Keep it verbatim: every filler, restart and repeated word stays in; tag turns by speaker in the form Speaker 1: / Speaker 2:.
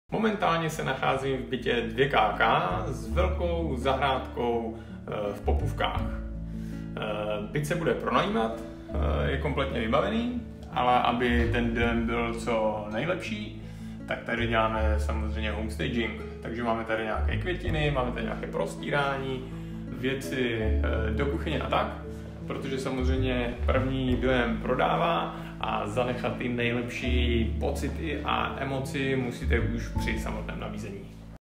Speaker 1: Momentálně se nacházím v bytě dvě ká ká s velkou zahrádkou v Popůvkách. Byt se bude pronajímat, je kompletně vybavený, ale aby ten den byl co nejlepší, tak tady děláme samozřejmě homestaging. Takže máme tady nějaké květiny, máme tady nějaké prostírání, věci do kuchyně a tak, protože samozřejmě první dojem prodává a zanechat ty nejlepší pocity a emoci musíte už při samotném nabízení.